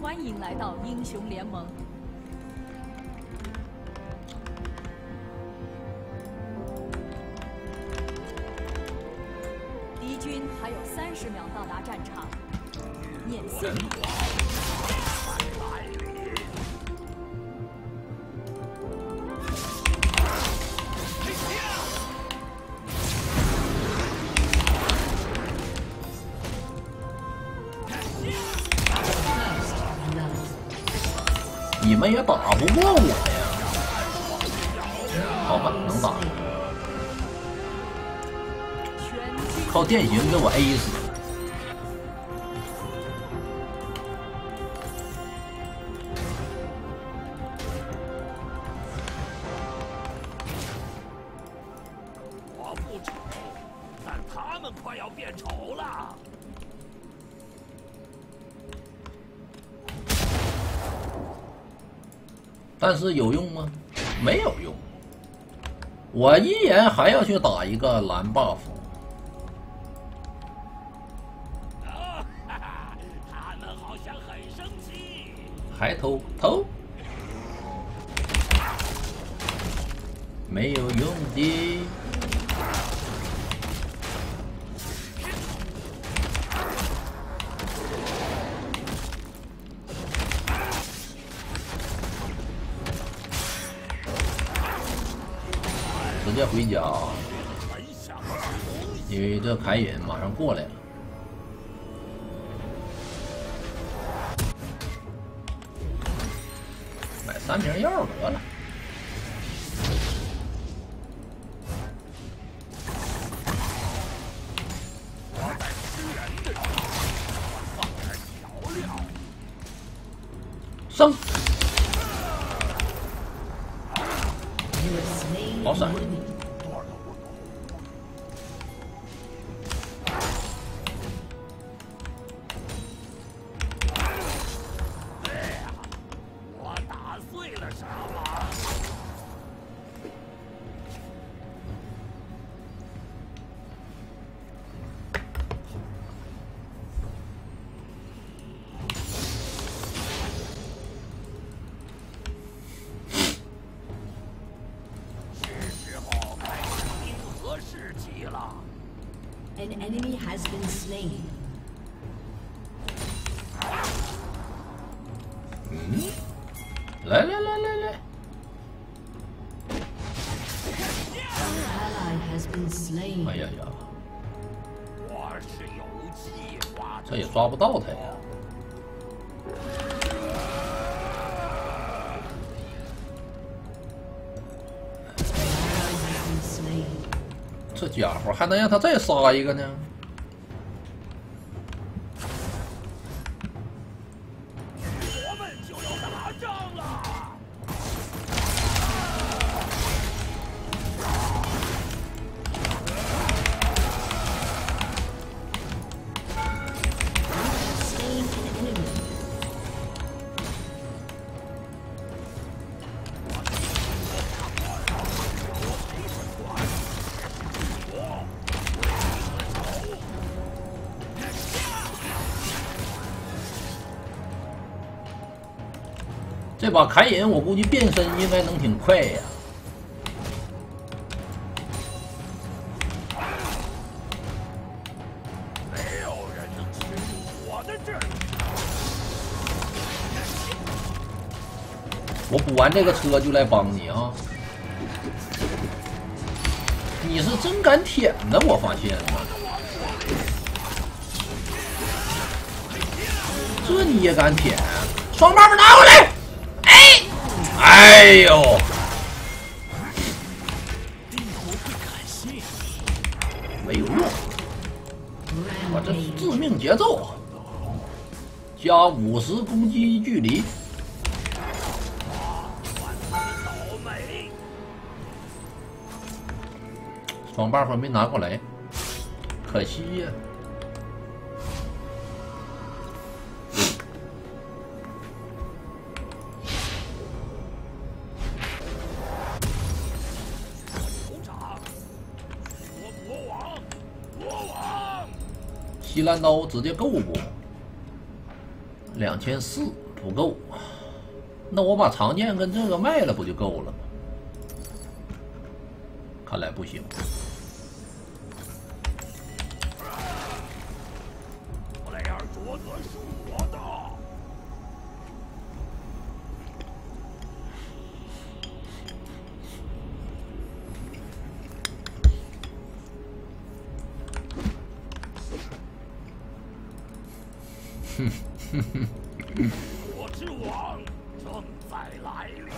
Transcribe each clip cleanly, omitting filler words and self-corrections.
欢迎来到英雄联盟。敌军还有30秒到达战场，免4秒。 你们也打不过我呀！好吧，能打，靠电刑给我 A 死。 我不丑，但他们快要变丑了。 但是有用吗？没有用。我依然还要去打一个蓝 buff。 哦，哈哈，他们好像很生气。 还偷，没有用的。直接回家，因为这凯隐马上过来了。买3瓶药得了。升。 好闪！ 我打碎了什么？ An enemy has been slain. 来！ Ally has been slain. 哎呀！ 我是有计划的。 这也抓不到他呀。这家伙还能让他再杀一个呢？ 我们就要打仗了！ 这把凯隐我估计变身应该能挺快呀。 没有人能侵入我的阵。 我补完这个车就来帮你啊！你是真敢舔的，我发现了。这你也敢舔？双棒拿过来！哎呦！没有用，我这致命节奏，加50攻击距离。双棒没拿过来，可惜呀。西兰刀直接够不？2400 不够，那我把长剑跟这个卖了不就够了吗？看来不行。 弗雷尔卓德是我的。我之王正在来临。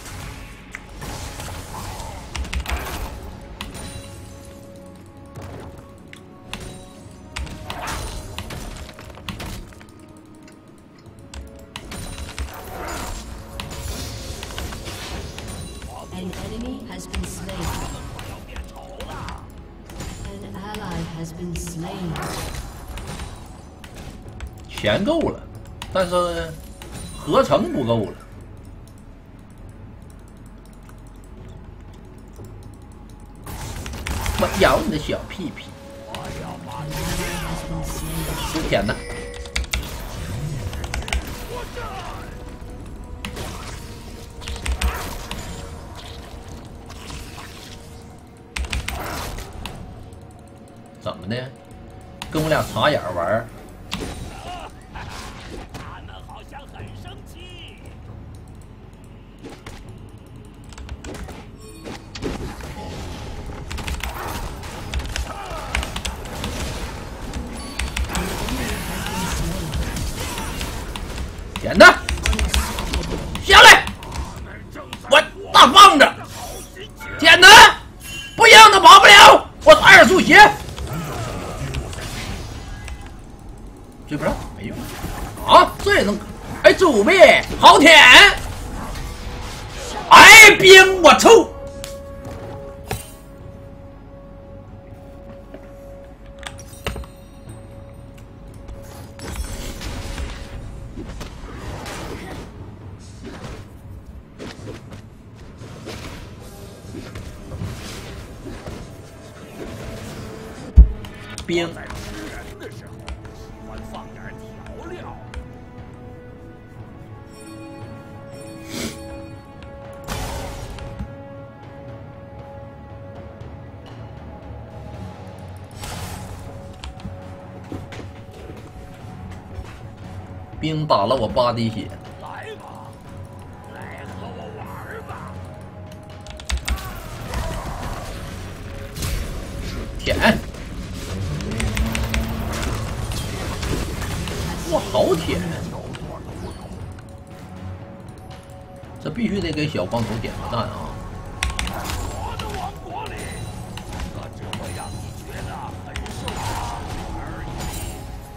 An enemy has been slain. 快要变丑了。 An ally has been slain. 钱够了，但是合成不够了。我咬你的小屁屁！ An ally has been slain. 天哪！怎么的？跟我俩插眼玩儿？ 他们好像很生气。 天哪！下来！我大放着！天哪！不行，他跑不了！我是二速鞋。追不上，没用啊！这也能？哎，祖辈，好舔！哎，兵，我抽！兵。 在吃人的时候，喜欢放点调料。 兵打了我8滴血， 来吧，来和我玩吧。 舔！哇，好舔！这必须得给小光头点个赞啊！ 我的王国里，这只会让你觉得很受伤而已。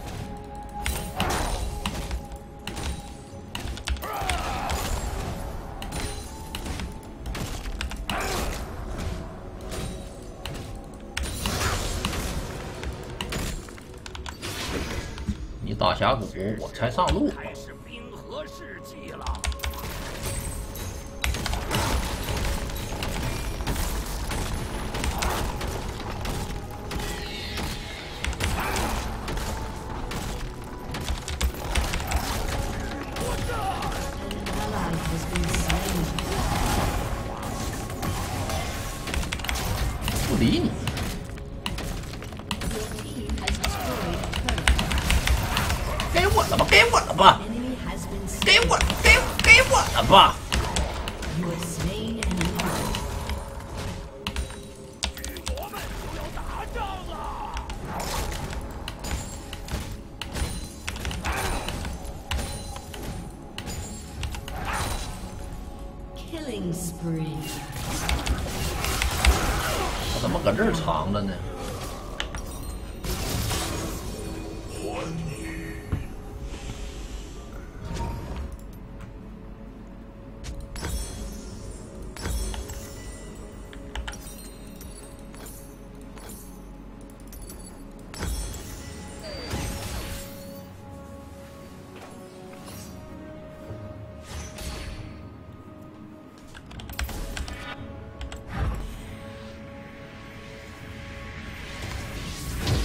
你大峡谷，我才上路。 开始冰河世纪了。 An ally has been slain. 不理你。 Your team has destroyed a turret. 给我了吧，给我了吧， Enemy has been slain. 给我了吧！ You have slain an enemy. 巨魔们就要打仗了。 Killing spree. 我怎么搁这儿藏着呢？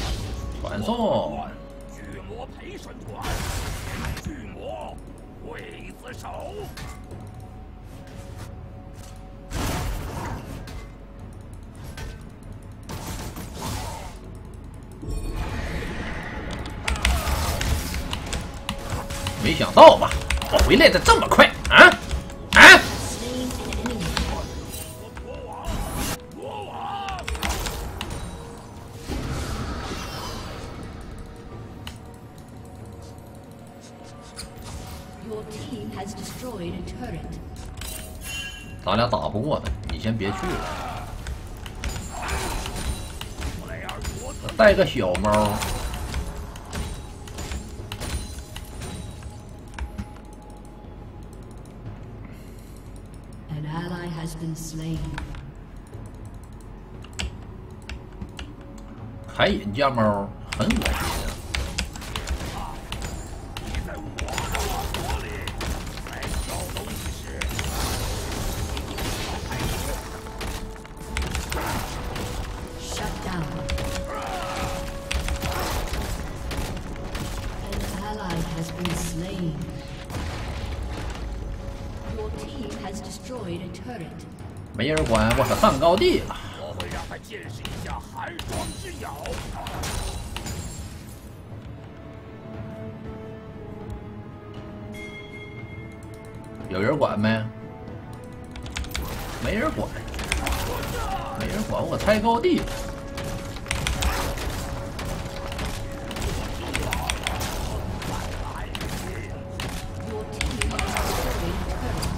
传送。 巨魔陪审团，巨魔为死手！ 没想到吧，我回来的这么快啊！啊！ Your team has destroyed a turret. 咱俩打不过他，你先别去了。带个小猫。 An ally has been slain. 海隐加猫很恶心啊！ Shut down. An ally has been slain. Your team has destroyed a turret. 没人管，我可上高地了。 我会让他见识一下寒霜之咬。 有人管没？没人管，没人管，我拆高地了。 Your team has destroyed a turret.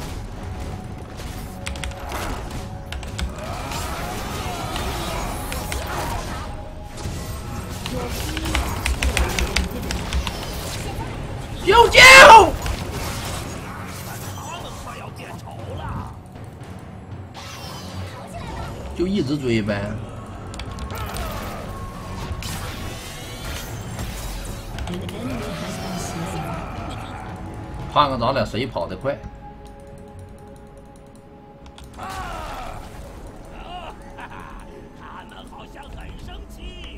Your team has destroyed an inhibitor. 救救！ 他们快要见丑了。 就一直追呗。 An enemy has been slain. 看看咱俩谁跑得快。 他们好像很生气。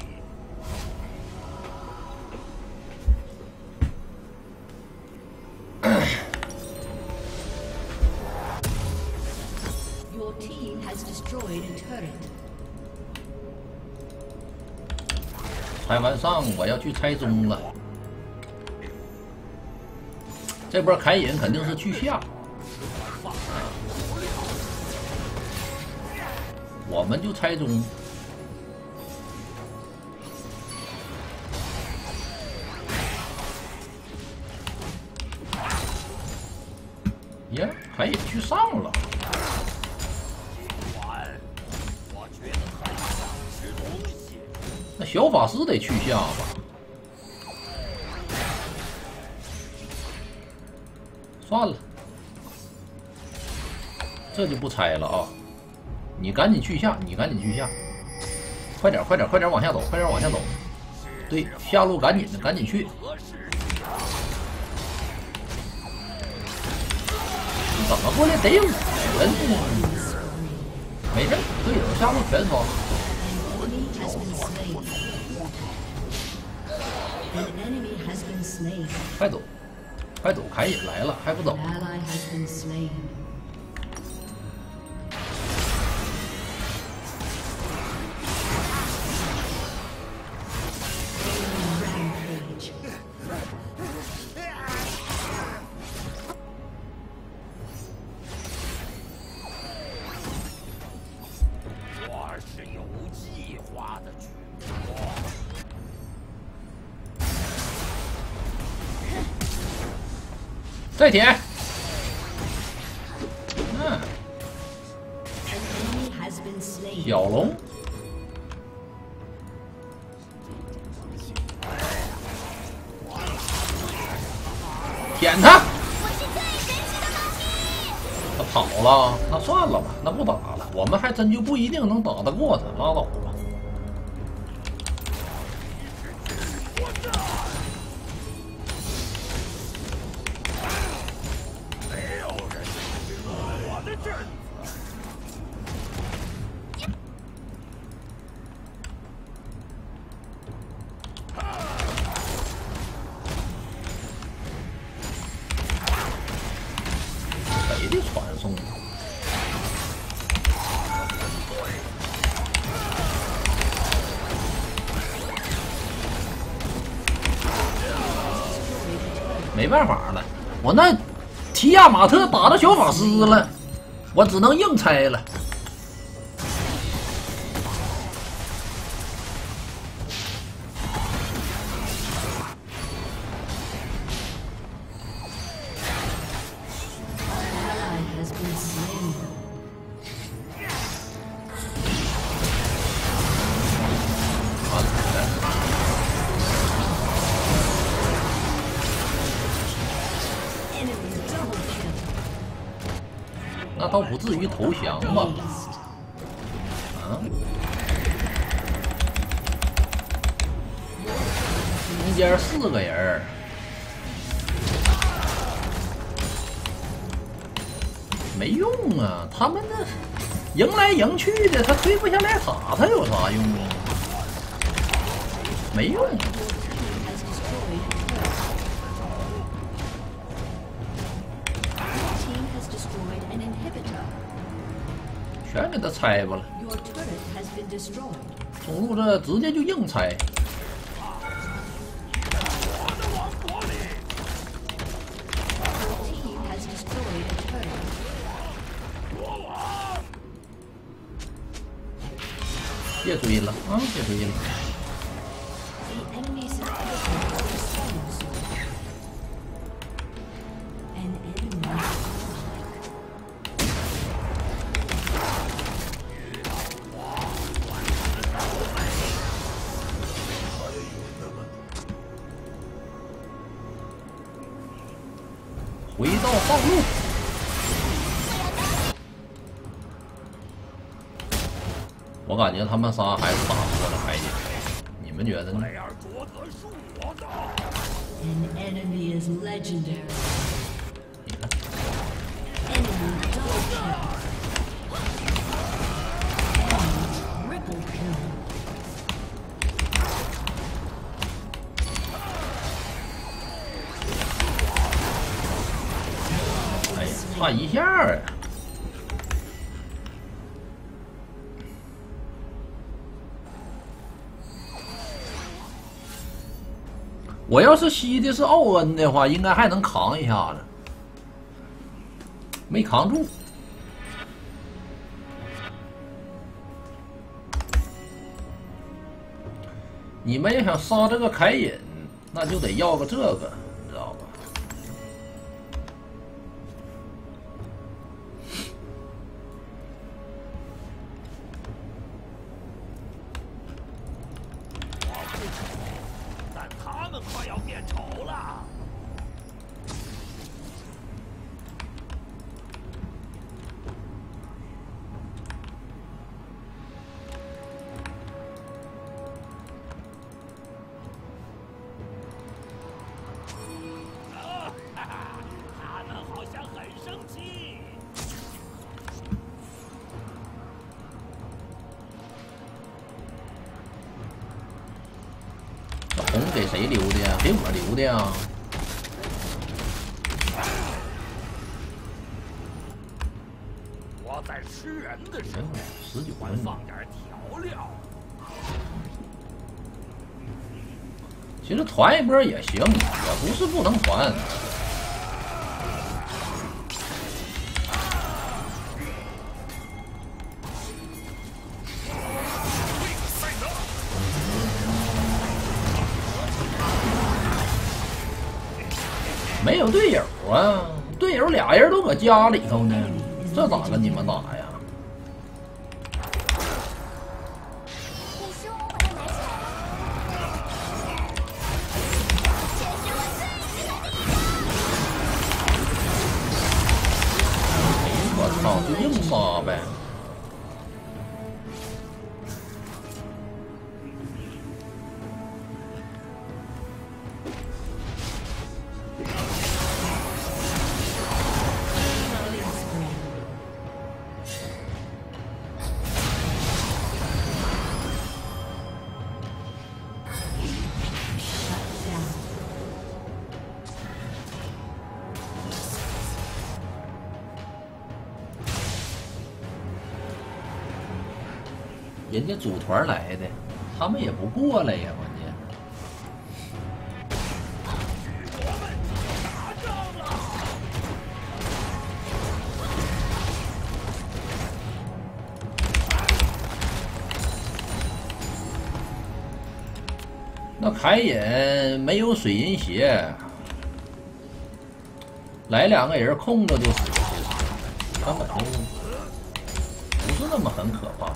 Your team has destroyed a turret. 拆完上，我要去拆中了。这波凯隐肯定是去下，我们就拆中。呀，凯隐去上了。 我觉得很想吃东西。 那小法师得去下吧？算了，这就不拆了啊！你赶紧去下，你赶紧去下，快点，快点，快点往下走，快点往下走。对，下路赶紧的，赶紧去。你怎么过来逮我人呢？没事，队友下路全刷。 An enemy has been slain. 快走，快走！凯隐来了，还不走 An？ally has been slain. Rampage. 我是有计划的举国。 再舔。嗯， An enemy has been slain. 小龙。舔他！他跑了，那算了吧，那不打了。我们还真就不一定能打得过他，拉倒吧。 没有人进入我的阵子。 我没办法了，我那提亚马特打到小法师了，我只能硬拆了。那倒不至于投降吧？啊？中间4个人，没用啊！他们那赢来赢去的，他推不下来塔，他有啥用啊？没用。全给他拆吧了，中路这直接就硬拆。别追了啊！别追了。回到放路，我感觉他们仨还是打不过了海底，你们觉得呢？差一下啊！我要是吸的是奥恩的话，应该还能扛一下子，没扛住。你们要想杀这个凯隐，那就得要个这个，你知道吧？ 但他们快要变丑了。他们好像很生气。 这红给谁留的呀？给我留的呀！ 我在吃人的时候 19 会分钟。 放点调料。 其实团一波也行，也不是不能团。没有队友啊，队友俩人都搁家里头呢，这咋跟你们打呀？我操，就硬杀呗！人家组团来的，他们也不过来呀，关键。 那凯隐没有水银鞋，来2个人空着就死，其实根本就不是那么很可怕。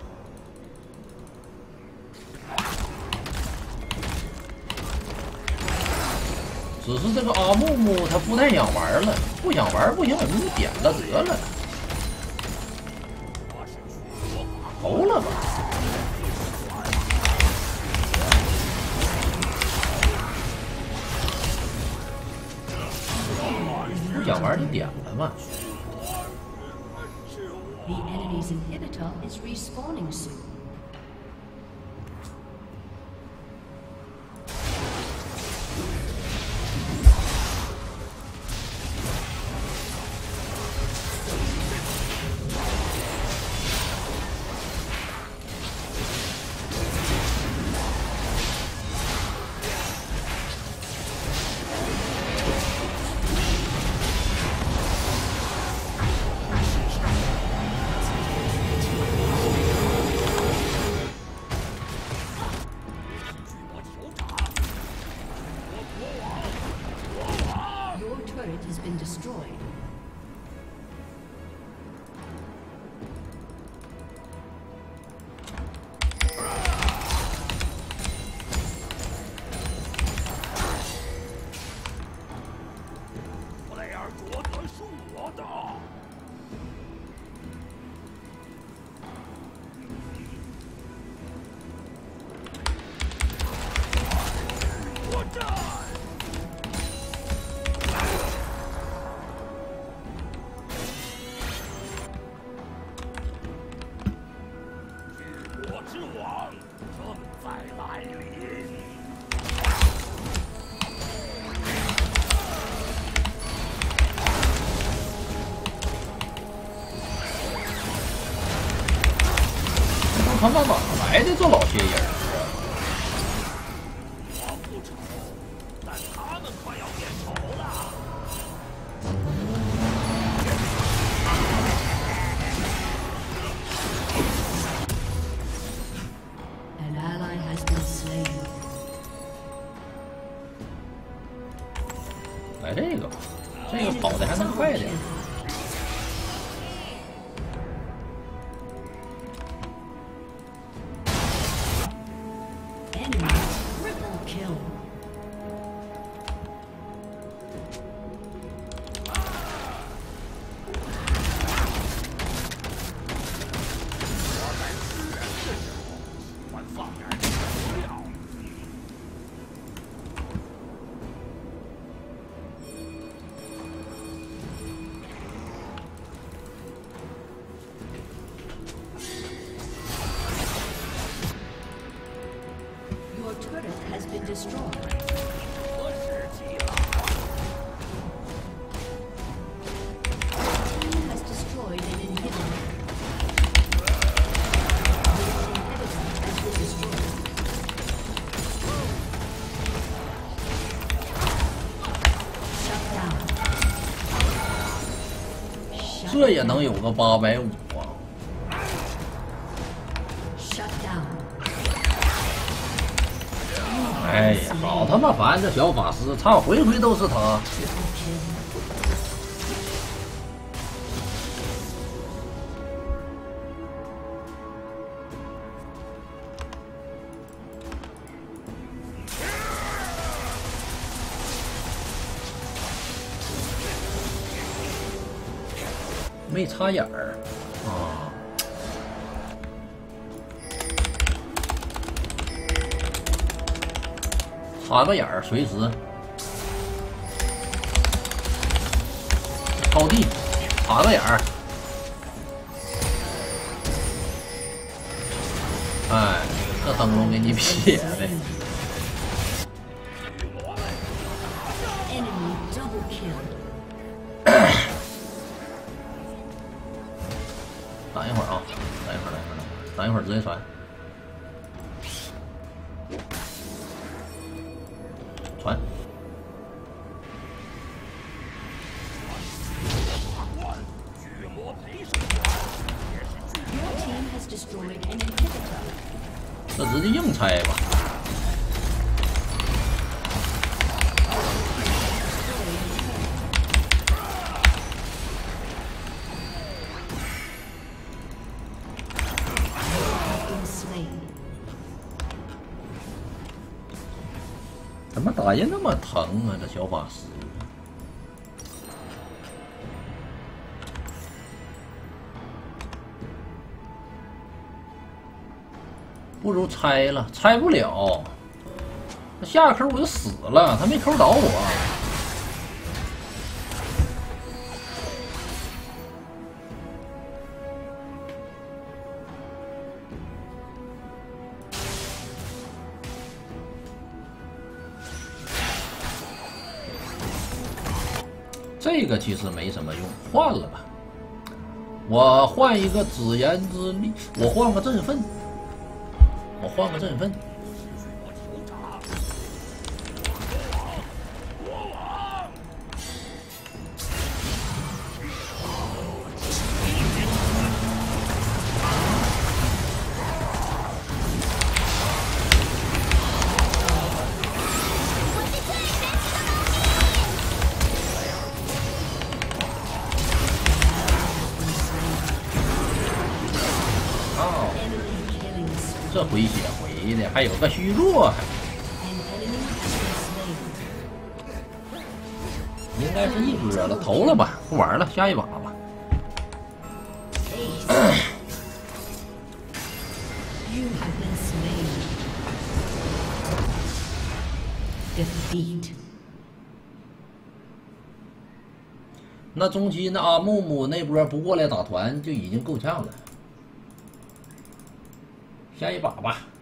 只是这个阿木木他不太想玩了，不想玩不行，你就点了得了，投了吧。不想玩就点了嘛。 The enemy's inhibitor is respawning soon. 他妈哪来的这老些人啊？ 我不丑，但他们快要变丑了。 An ally has been slain. 来这个吧，这个跑的还能快点。 Your turret has been destroyed. 合适极了。 Team has destroyed an inhibitor. Your inhibitor has been destroyed. Shut down. Shut 这也能有个850啊！ Shut down. 哎呀，好他妈烦！这小法师，操，回回都是他。 Triple kill. 没插眼儿啊！插个眼儿，随时靠地，插个眼儿。哎，这灯笼给你撇的。 Enemy double kill. 等一会儿啊，等一会儿直接传。传。 Your team has destroyed an inhibitor. 这直接硬拆吧。 怎么打人那么疼啊？这小法师。不如拆了，拆不了。下个扣我就死了，他没扣倒我。这个其实没什么用，换了吧。我换一个紫炎之力，我换个振奋，我换个振奋。这回血回的，还有个虚弱，应该是一哥了，投了吧，不玩了，下一把吧。那中期那阿木木那波不过来打团就已经够呛了。下一把吧。